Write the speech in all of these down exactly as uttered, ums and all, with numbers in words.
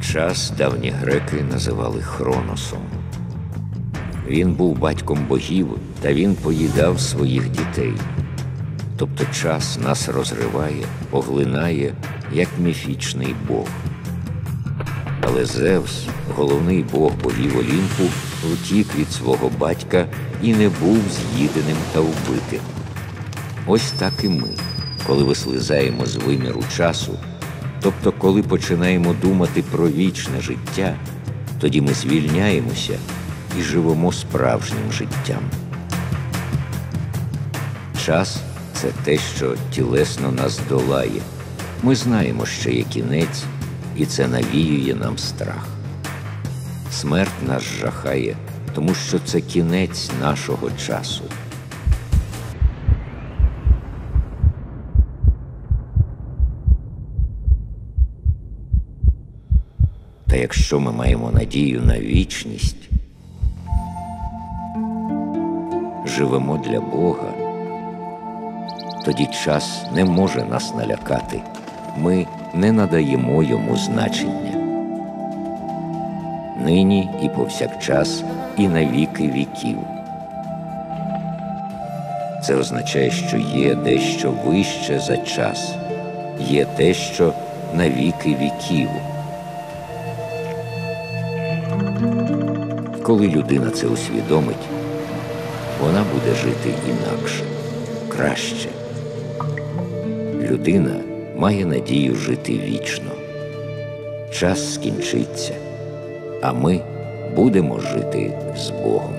Час давні греки називали Хроносом. Він був батьком богів, та він поїдав своїх дітей. Тобто час нас розриває, поглинає, як міфічний бог. Але Зевс, головний бог богів Олімпу, втік від свого батька і не був з'їденим та вбитим. Ось так і ми, коли вислизаємо з виміру часу, тобто коли починаємо думати про вічне життя, тоді ми звільняємося і живемо справжнім життям. Час – це те, що тілесно нас долає. Ми знаємо, що є кінець, і це навіює нам страх. Смерть нас жахає, тому що це кінець нашого часу. Та якщо ми маємо надію на вічність, живемо для Бога, тоді час не може нас налякати. Ми не надаємо йому значення. Нині і повсякчас, і на віки віків. Це означає, що є дещо вище за час, є те, що на віки віків. Коли людина це усвідомить, вона буде жити інакше, краще. Людина має надію жити вічно. Час скінчиться, а ми будемо жити з Богом.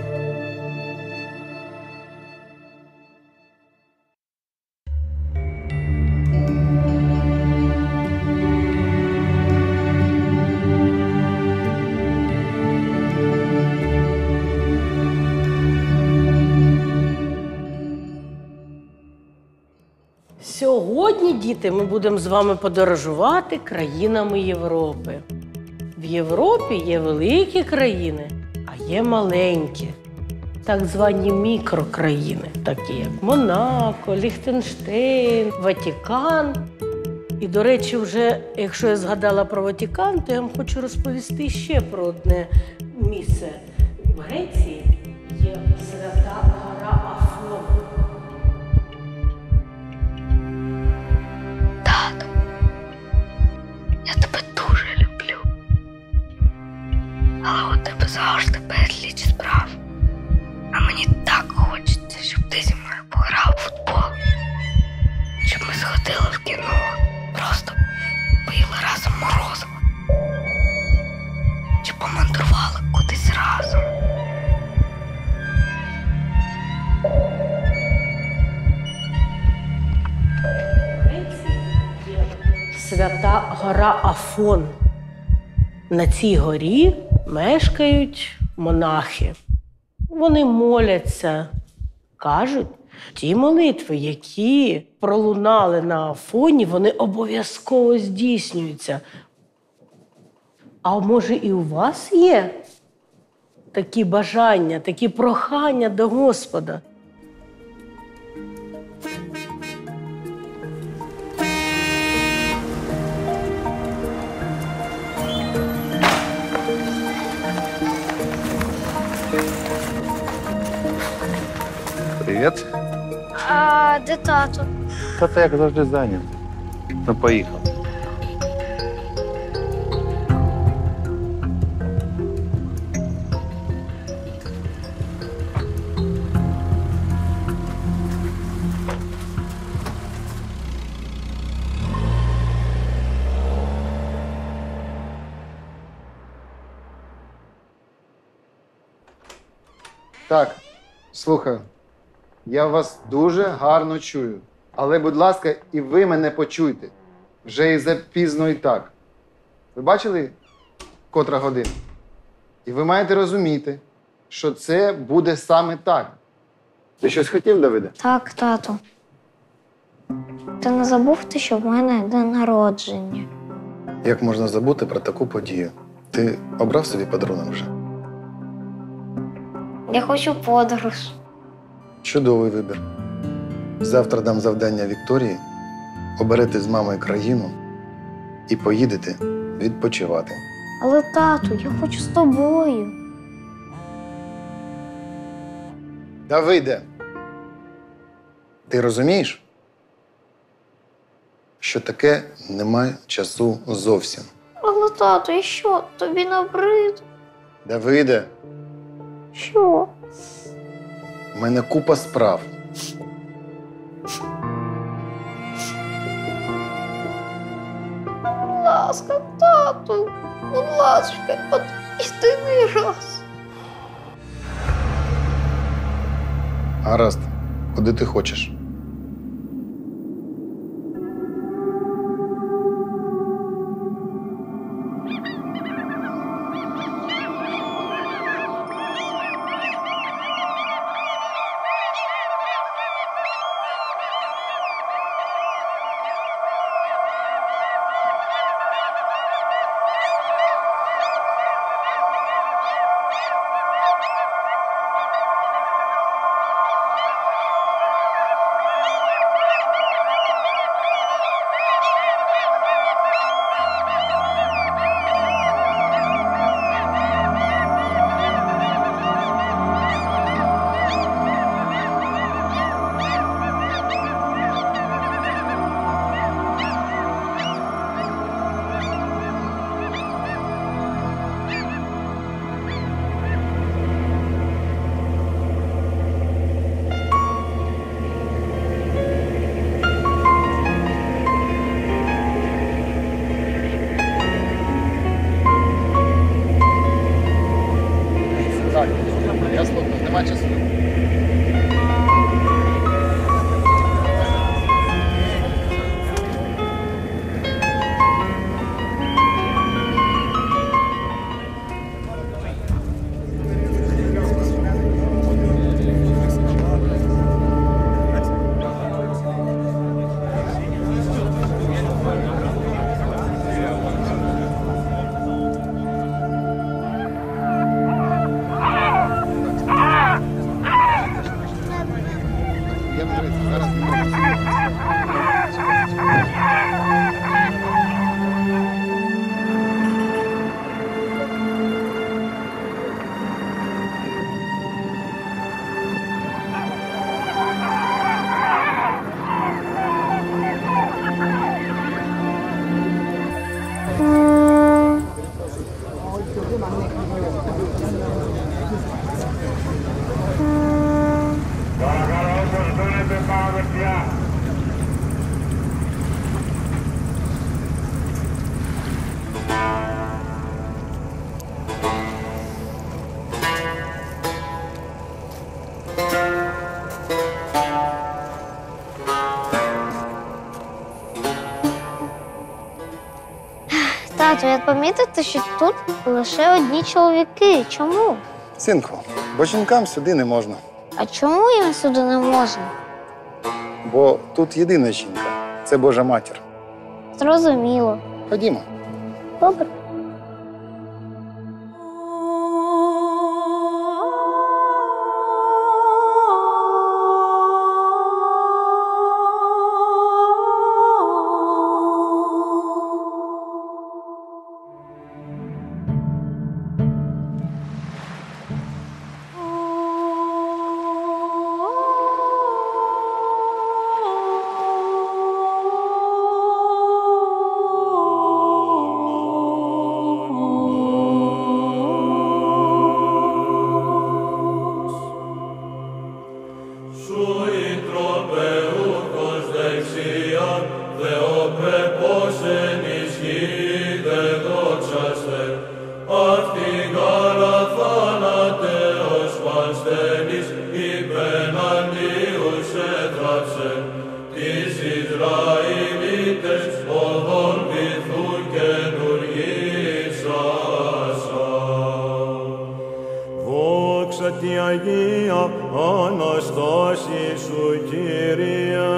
Сьогодні, діти, ми будемо з вами подорожувати країнами Європи. В Європі є великі країни, а є маленькі, так звані мікрокраїни, такі як Монако, Ліхтенштейн, Ватикан. І, до речі, вже, якщо я згадала про Ватикан, то я вам хочу розповісти ще про одне місце. В Греції є свята гора Афон. Тату, я тебе дуже люблю. Але у тебе завжди безліч справ. А мені так хочеться, щоб ти зі мною пограв у футбол. Щоб ми сходили в кіно, просто поїли разом морозиво. Чи помандрували кудись разом. Свята гора Афон. На цій горі мешкають монахи. Вони моляться. Кажуть, ті молитви, які пролунали на Афоні, вони обов'язково здійснюються. А може і у вас є такі бажання, такі прохання до Господа? Привіт. А де тато? Тато, як завжди, зайнят. Ну, поїхав. Так, слухаю. Я вас дуже гарно чую. Але, будь ласка, і ви мене почуйте. Вже і запізно і так. Ви бачили, котра година? І ви маєте розуміти, що це буде саме так. Ти щось хотів, Давиде? Так, тату. Ти не забув ти, що в мене день народження? Як можна забути про таку подію? Ти обрав собі подарунок вже? Я хочу подорож. Чудовий вибір. Завтра дам завдання Вікторії, оберете з мамою країну і поїдете відпочивати. Але тату, я хочу з тобою. Давиде, ти розумієш, що таке немає часу зовсім? Але тату, і що? Тобі набрид? Давиде, Що? в мене купа справ. Будь ласка, тату, будь ласка, от єдиний раз. Гаразд, куди ти хочеш? Так, я слухаю, нема часу. Я вже зараз не можу. Тату, я помітив, що тут лише одні чоловіки. Чому? Синку, бо жінкам сюди не можна. А чому їм сюди не можна? Бо тут єдина жінка. Це Божа матір. Зрозуміло. Ходімо. Добре. Δόξα τη Αγία Αναστάση σου, Κύριε.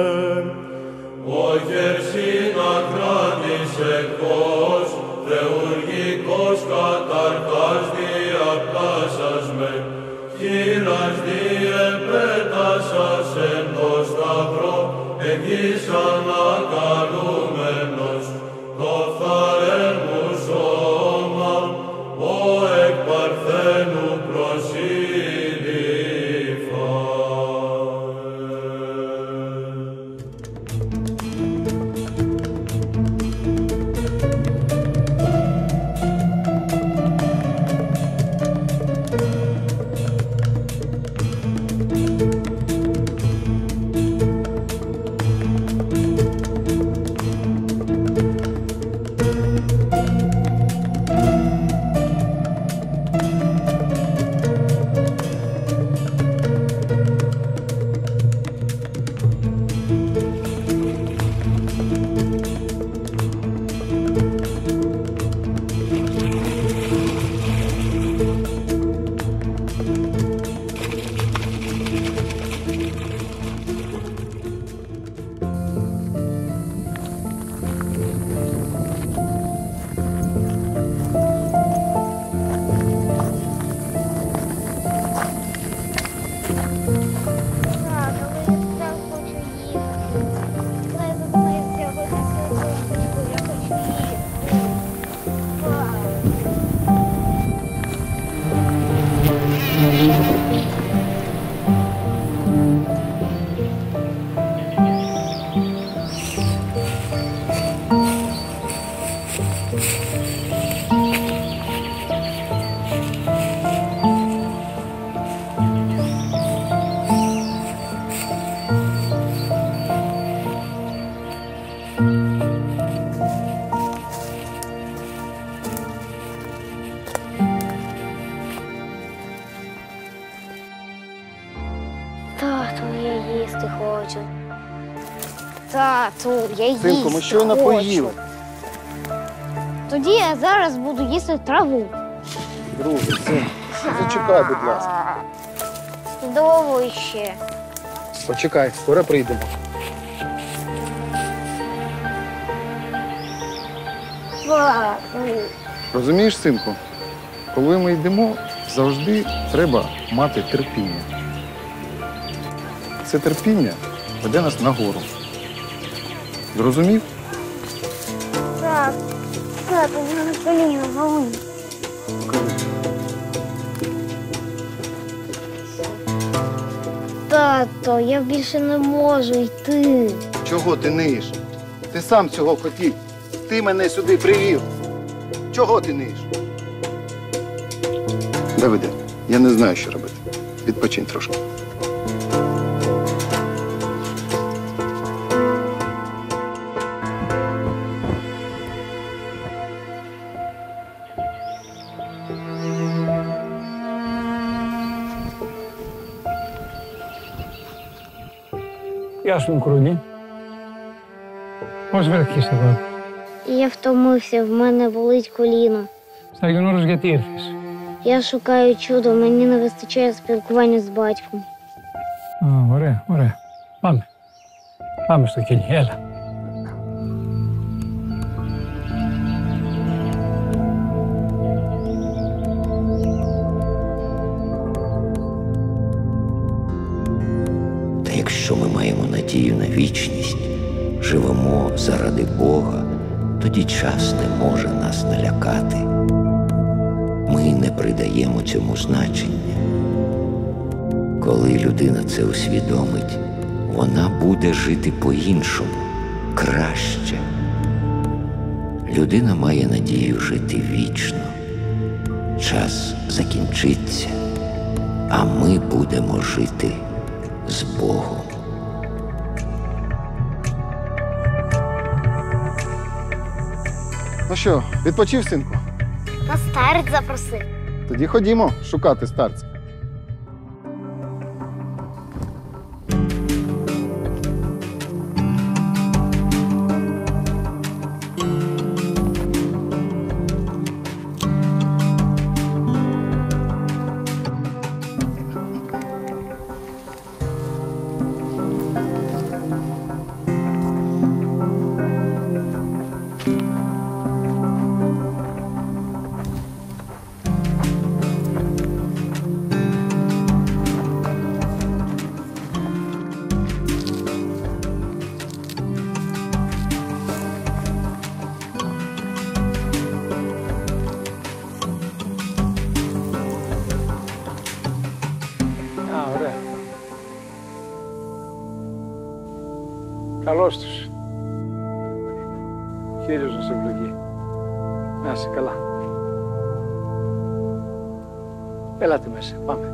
Ο χερσίνα κράτης εκπός, θεουργικός καταρχάς διαπλάσας με, χείρας διεπέτασας εν το σταυρό, εγγύς ανακαλούμενος, το φθαρέν μου Тату, я їсти хочу. Тату, я їсти Синку, ми щойно хочу. поїли. Тоді я зараз буду їсти траву. Друже, син, зачекай, будь ласка. Довго ще. Почекай, скоро прийдемо. Тату. Розумієш, синку, коли ми йдемо, завжди треба мати терпіння. Це терпіння веде нас нагору. Зрозумів? Так, тату, в мене коліна болить. Тато, я більше не можу йти. Чого ти ниєш? Ти сам цього хотів. Ти мене сюди привів. Чого ти ниєш? Давиде, я не знаю, що робити. Відпочинь трошки. Γεια σου, Κρούνη. Πώς βρέθηκες εδώ? Я втомився, в мене болить коліно. Στα Αγιονόρος γιατί ήρθες? Я шукаю чудо, мені не вистачає спілкування з батьком. Α, ωραία, ωραία. Πάμε. Πάμε στο κελί, έλα. Та якщо ми маємо надію на вічність, живемо заради Бога, тоді час не може нас налякати. Ми не придаємо цьому значення. Коли людина це усвідомить, вона буде жити по-іншому, краще. Людина має надію жити вічно. Час закінчиться, а ми будемо жити з Богом. Ну що, відпочив, синку? На старець запросив. Тоді ходімо шукати старця. Α, ωραία. Καλώς τους. Κύριος να σε ευλογεί. Να είσαι καλά. Έλατε μέσα, πάμε.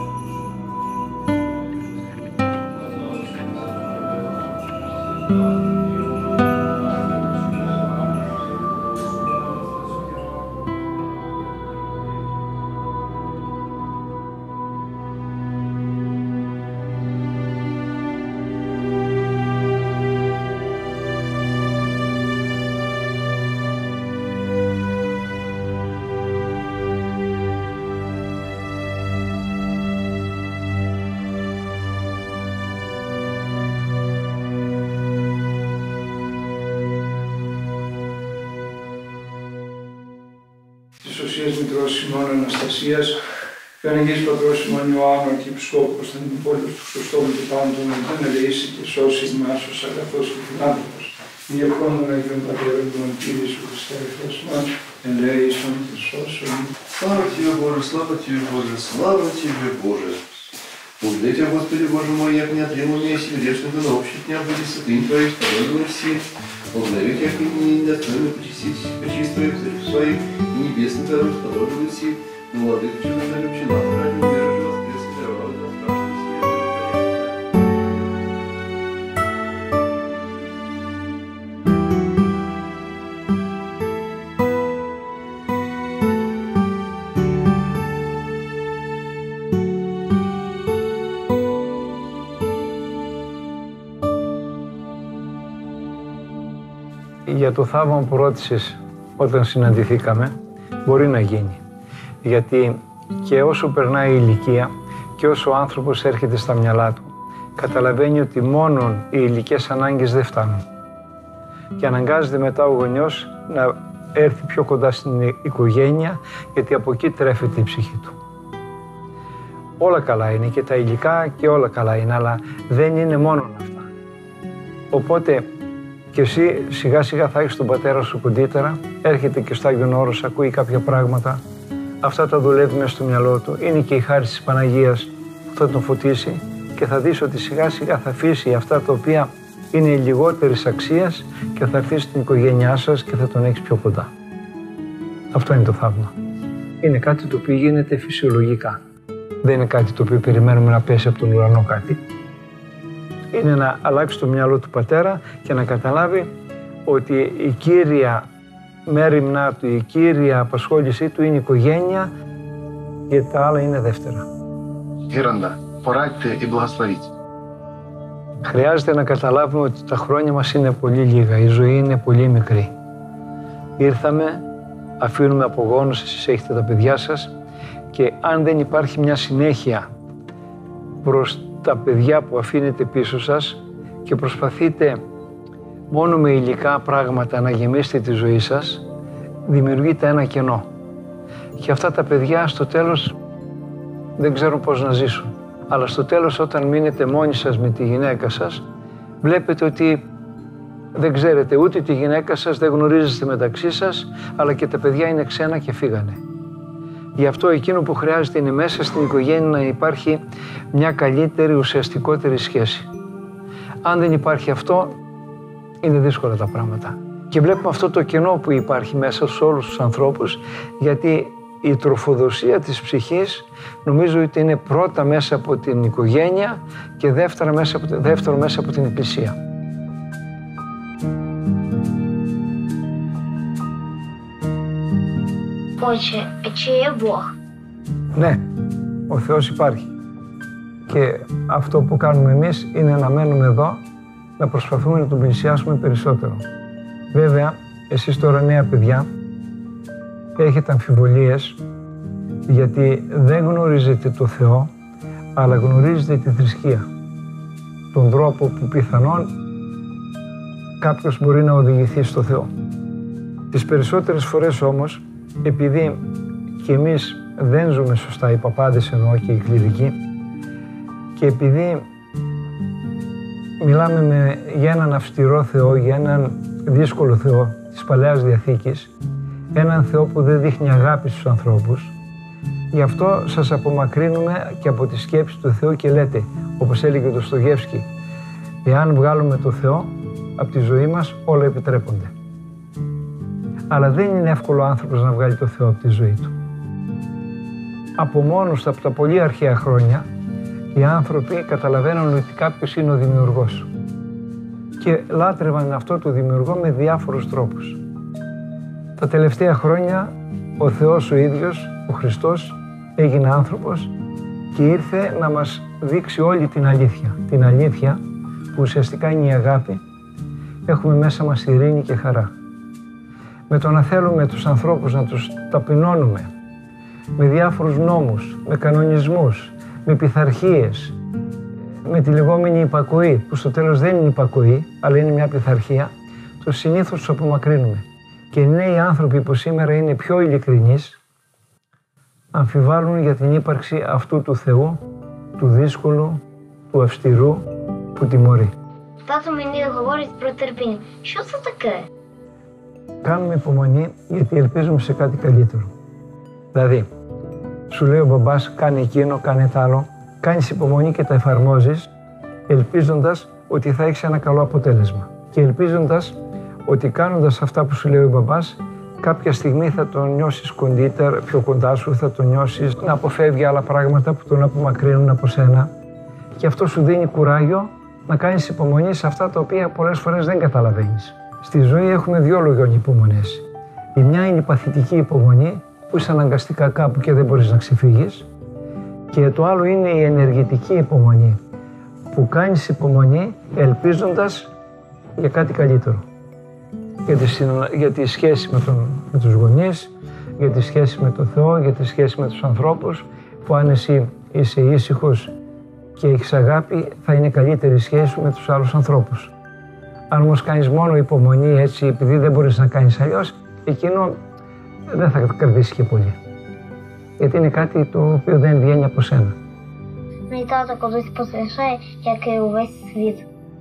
Thank you. ημών Αναστασίας, Κανηγής Πατρός ημών Ιωάννου, Αρχιεπισκόπου Κωνσταντινούπολης, του Χριστόμου και πάνω των Αγίων, ελεήσει και σώσει ημάς ως αγαθός και φιλάνθρωπος. Η ευχών των Αγίων Πατέρων των Κύριε Ιησού Χριστέ, Χριστός μας, ελέησον και σώσον. Слава Тебе, Боже, слава Тебе, Боже, слава Тебе, Боже. Благодарю Тебя, Господи, Боже мой, як не отрел у меня если грешных и общих дня были святынь Твоих, подобно все. Благодарю Тебя, как мне недостойно почистить, почистить Твоих царев своих, и небесных даров, подобно все. Но, Владыка, чудо любчина, ради мира, воскресный, даровал нам страшный свет. Για το θαύμα που ρώτησες όταν συναντηθήκαμε, μπορεί να γίνει. Γιατί και όσο περνάει η ηλικία και όσο ο άνθρωπος έρχεται στα μυαλά του, καταλαβαίνει ότι μόνον οι υλικές ανάγκες δεν φτάνουν. Και αναγκάζεται μετά ο γονιός να έρθει πιο κοντά στην οικογένεια, γιατί από εκεί τρέφεται η ψυχή του. Όλα καλά είναι και τα υλικά και όλα καλά είναι, αλλά δεν είναι μόνο αυτά. Οπότε και εσύ σιγά σιγά θα έχεις τον πατέρα σου κοντύτερα, έρχεται και στο Άγιον Όρος, ακούει κάποια πράγματα, αυτά τα δουλεύει μέσα στο μυαλό του, είναι και η χάρη της Παναγίας που θα τον φωτίσει και θα δεις ότι σιγά σιγά θα αφήσει αυτά τα οποία είναι λιγότερης αξίας και θα έρθει στην οικογένειά σας και θα τον έχεις πιο κοντά. Αυτό είναι το θαύμα. Είναι κάτι το οποίο γίνεται φυσιολογικά. Δεν είναι κάτι το οποίο περιμένουμε να πέσει από τον ουρανό κάτι. Είναι να αλλάξει το μυαλό του πατέρα και να καταλάβει ότι η κύρια μέριμνά του, η κύρια απασχόλησή του είναι η οικογένεια και τα άλλα είναι δεύτερα. Γέροντα, ποράτε ή благословите. Χρειάζεται να καταλάβουμε ότι τα χρόνια μας είναι πολύ λίγα, η ζωή είναι πολύ μικρή. Ήρθαμε, αφήνουμε απογόνους, εσείς έχετε τα παιδιά σας και αν δεν υπάρχει μια συνέχεια προς τα παιδιά που αφήνετε πίσω σας και προσπαθείτε μόνο με υλικά πράγματα να γεμίσετε τη ζωή σας, δημιουργείται ένα κενό. Και αυτά τα παιδιά στο τέλος δεν ξέρουν πώς να ζήσουν. Αλλά στο τέλος όταν μείνετε μόνοι σας με τη γυναίκα σας, βλέπετε ότι δεν ξέρετε ούτε τη γυναίκα σας, δεν γνωρίζεστε μεταξύ σας, αλλά και τα παιδιά είναι ξένα και φύγανε. Γι' αυτό εκείνο που χρειάζεται είναι μέσα στην οικογένεια να υπάρχει μια καλύτερη, ουσιαστικότερη σχέση. Αν δεν υπάρχει αυτό, είναι δύσκολα τα πράγματα. Και βλέπουμε αυτό το κενό που υπάρχει μέσα σε όλους τους ανθρώπους, γιατί η τροφοδοσία της ψυχής νομίζω ότι είναι πρώτα μέσα από την οικογένεια και δεύτερα μέσα από, δεύτερο μέσα από την Εκκλησία. Отче, а чи є Бог? Ναι, ο Θεός υπάρχει. Και αυτό που κάνουμε εμείς είναι να μένουμε εδώ, να προσπαθούμε να τον πλησιάσουμε περισσότερο. Βέβαια, εσείς τώρα νέα παιδιά, έχετε αμφιβολίες, γιατί δεν γνωρίζετε το Θεό, αλλά γνωρίζετε τη θρησκεία. Τον τρόπο που πιθανόν κάποιος μπορεί να οδηγηθεί στο Θεό. Τις περισσότερες φορές όμως, επειδή και εμείς δεν ζούμε σωστά, οι παπάδες εννοώ και οι κληρικοί, και επειδή μιλάμε με, για έναν αυστηρό Θεό, για έναν δύσκολο Θεό της Παλαιάς Διαθήκης, έναν Θεό που δεν δείχνει αγάπη στους ανθρώπους, γι' αυτό σας απομακρύνουμε και από τη σκέψη του Θεού και λέτε, όπως έλεγε το Στογεύσκι, εάν βγάλουμε το Θεό από τη ζωή μας, όλα επιτρέπονται. Αλλά δεν είναι εύκολο ο άνθρωπος να βγάλει το Θεό από τη ζωή του. Από μόνος του, από τα πολύ αρχαία χρόνια, οι άνθρωποι καταλαβαίνουν ότι κάποιος είναι ο δημιουργός και λάτρευαν αυτό το δημιουργό με διάφορους τρόπους. Τα τελευταία χρόνια ο Θεός ο ίδιος, ο Χριστός, έγινε άνθρωπος και ήρθε να μας δείξει όλη την αλήθεια. Την αλήθεια που ουσιαστικά είναι η αγάπη, έχουμε μέσα μας ειρήνη και χαρά. Με το να θέλουμε τους ανθρώπους να τους ταπεινώνουμε με διάφορους νόμους, με κανονισμούς, με πειθαρχίες, με τη λεγόμενη υπακοή, που στο τέλος δεν είναι υπακοή, αλλά είναι μια πειθαρχία, το συνήθως τους απομακρύνουμε. Και οι νέοι άνθρωποι που σήμερα είναι πιο ειλικρινείς, αμφιβάλλουν για την ύπαρξη αυτού του Θεού, του δύσκολου, του αυστηρού, που τιμωρεί. Тато мені говорить про терпіння. Що це таке? Κάνουμε υπομονή γιατί ελπίζουμε σε κάτι καλύτερο. Δηλαδή, σου λέει ο μπαμπάς κάνε εκείνο, κάνε τ' άλλο, κάνεις υπομονή και τα εφαρμόζεις, ελπίζοντας ότι θα έχεις ένα καλό αποτέλεσμα. Και ελπίζοντας ότι κάνοντας αυτά που σου λέει ο μπαμπάς, κάποια στιγμή θα τον νιώσεις κοντύτερ, πιο κοντά σου, θα τον νιώσεις να αποφεύγει άλλα πράγματα που τον απομακρύνουν από σένα. Και αυτό σου δίνει κουράγιο να κάνεις υπομονή σε αυτά τα οποία πολλές φορές δεν καταλαβαίνεις. Στη ζωή έχουμε δύο λόγια υπομονές. Η μια είναι η παθητική υπομονή, που είσαι αναγκαστικά κάπου και δεν μπορείς να ξεφύγεις. Και το άλλο είναι η ενεργητική υπομονή, που κάνεις υπομονή ελπίζοντας για κάτι καλύτερο. Για τη, για τη σχέση με, τον, με τους γονείς, για τη σχέση με τον Θεό, για τη σχέση με τους ανθρώπους, που αν εσύ είσαι ήσυχος και έχεις αγάπη, θα είναι καλύτερη η σχέση σου με τους άλλους ανθρώπους. Αν όμως κάνεις μόνο υπομονή έτσι, επειδή δεν μπορείς να κάνεις αλλιώς, εκείνο δεν θα κρατήσει και πολύ. Γιατί είναι κάτι το οποίο δεν βγαίνει από σένα. Мій тато колись пострашає, як і увесь світ.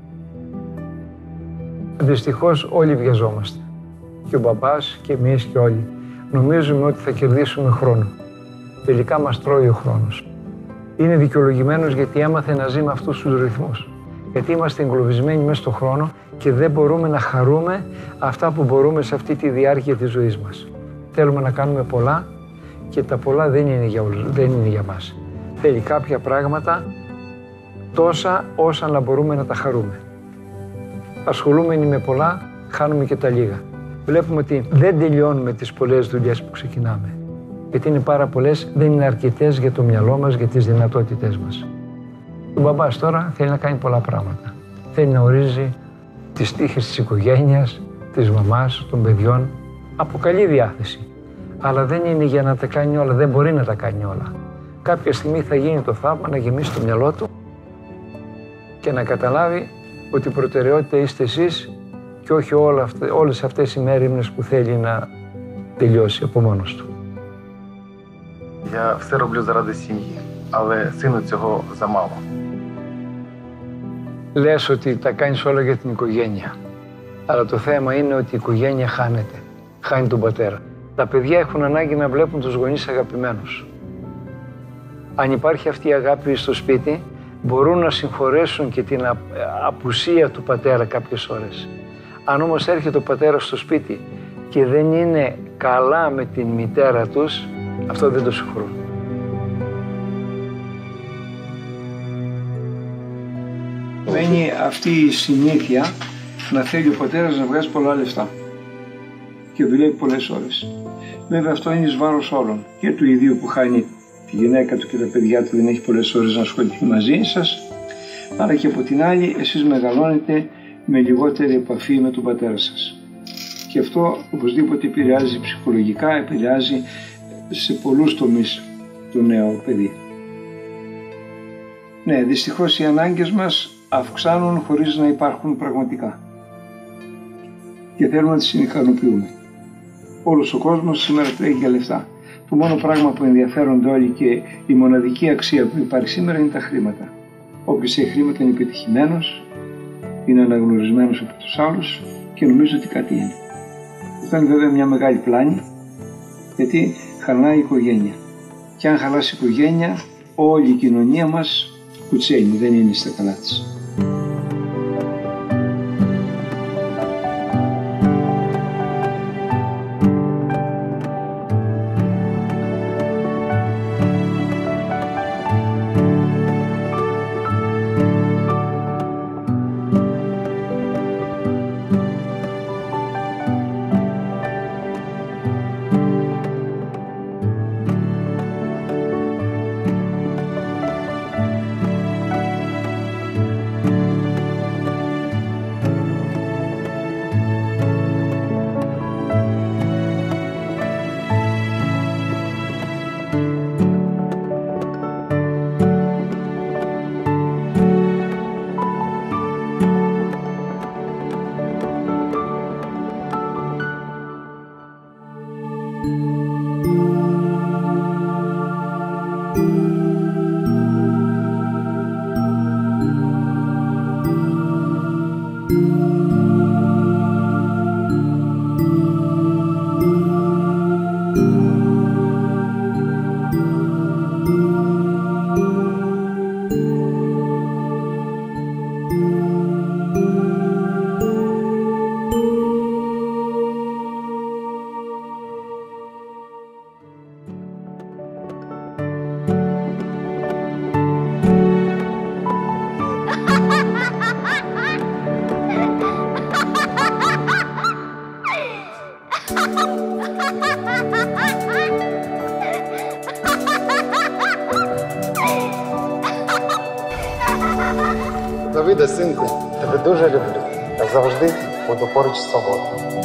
Δυστυχώς όλοι βιαζόμαστε. Και ο μπαμπάς και εμείς και όλοι. Νομίζουμε ότι θα κερδίσουμε χρόνο. Τελικά μας τρώει ο χρόνος. Είναι δικαιολογημένος γιατί έμαθε να ζει με αυτούς τους ρυθμούς. Γιατί είμαστε εγκλωβισμένοι μέσα στον χρόνο και δεν μπορούμε να χαρούμε αυτά που μπορούμε σε αυτή τη διάρκεια της ζωής μας. Θέλουμε να κάνουμε πολλά και τα πολλά δεν είναι για, όλους, δεν είναι για μας. Θέλει κάποια πράγματα τόσα όσα να μπορούμε να τα χαρούμε. Ασχολούμενοι με πολλά, χάνουμε και τα λίγα. Βλέπουμε ότι δεν τελειώνουμε τις πολλές δουλειές που ξεκινάμε. Γιατί είναι πάρα πολλές, δεν είναι αρκετές για το μυαλό μας, για τις δυνατότητές μας. Ο μπαμπάς τώρα θέλει να κάνει πολλά πράγματα. Θέλει να ορίζει τις τύχες της οικογένειας, της μαμάς, των παιδιών. Από καλή διάθεση. Αλλά δεν είναι για να τα κάνει όλα, δεν μπορεί να τα κάνει όλα. Κάποια στιγμή θα γίνει το θαύμα να γεμίσει το μυαλό του και να καταλάβει ότι η προτεραιότητα είστε εσείς και όχι όλα αυτές, όλες αυτές οι μέριμνες που θέλει να τελειώσει από μόνος του. Я все роблю заради сім'ї, але сину цього замало. Λες ότι τα κάνεις όλα για την οικογένεια. Αλλά το θέμα είναι ότι η οικογένεια χάνεται. Χάνει τον πατέρα. Τα παιδιά έχουν ανάγκη να βλέπουν τους γονείς αγαπημένους. Αν υπάρχει αυτή η αγάπη στο σπίτι, μπορούν να συγχωρέσουν και την απουσία του πατέρα κάποιες ώρες. Αν όμως έρχεται ο πατέρας στο σπίτι και δεν είναι καλά με την μητέρα τους, αυτό δεν το συγχωρούν. Μένει αυτή η συνήθεια να θέλει ο πατέρας να βγάζει πολλά λεφτά και δουλεύει πολλές ώρες. Βέβαια αυτό είναι εις βάρος όλων, και του ιδίου που χάνει τη γυναίκα του και τα παιδιά του, δεν έχει πολλές ώρες να ασχοληθεί μαζί σας, αλλά και από την άλλη εσείς μεγαλώνετε με λιγότερη επαφή με τον πατέρα σας. Και αυτό οπωσδήποτε επηρεάζει ψυχολογικά, επηρεάζει σε πολλούς τομείς το νέο παιδί. Ναι, δυστυχώς οι ανάγκες μας αυξάνουν χωρίς να υπάρχουν πραγματικά. Και θέλουμε να τις ικανοποιούμε. Όλος ο κόσμος σήμερα τρέχει για λεφτά. Το μόνο πράγμα που ενδιαφέρονται όλοι και η μοναδική αξία που υπάρχει σήμερα είναι τα χρήματα. Όποιος έχει χρήματα είναι πετυχημένος, είναι αναγνωρισμένος από τους άλλους και νομίζω ότι κάτι είναι. Αυτό είναι βέβαια μια μεγάλη πλάνη, γιατί χαλάει η οικογένεια. Και αν χαλάσει η οικογένεια, όλη η κοινωνία μας κουτσένει, δεν είναι στα καλά της. Люда, синку, тебе дуже люблю. Та завжди буду поруч з тобою.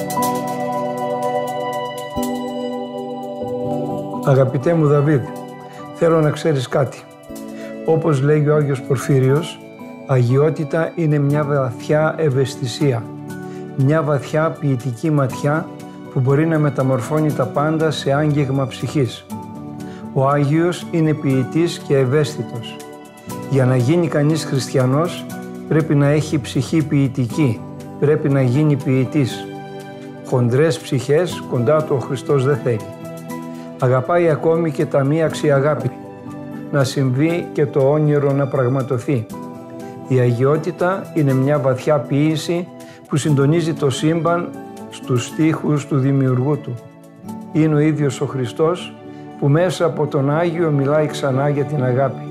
Αγαπητέ μου Δαβίδ, θέλω να ξέρεις κάτι. Όπως λέει ο Άγιος Πορφύριος, αγιότητα είναι μια βαθιά ευαισθησία, μια βαθιά ποιητική ματιά που μπορεί να μεταμορφώνει τα πάντα σε άγγιγμα ψυχής. Ο Άγιος είναι ποιητής και ευαίσθητος. Για να γίνει κανείς χριστιανός πρέπει να έχει ψυχή ποιητική, πρέπει να γίνει ποιητής. Χοντρές ψυχές κοντά του ο Χριστός δεν θέλει. Αγαπάει ακόμη και τα μη αξιαγάπη, να συμβεί και το όνειρο να πραγματοθεί. Η αγιότητα είναι μια βαθιά ποίηση που συντονίζει το σύμπαν στους στίχους του δημιουργού του. Είναι ο ίδιος ο Χριστός που μέσα από τον Άγιο μιλάει ξανά για την αγάπη.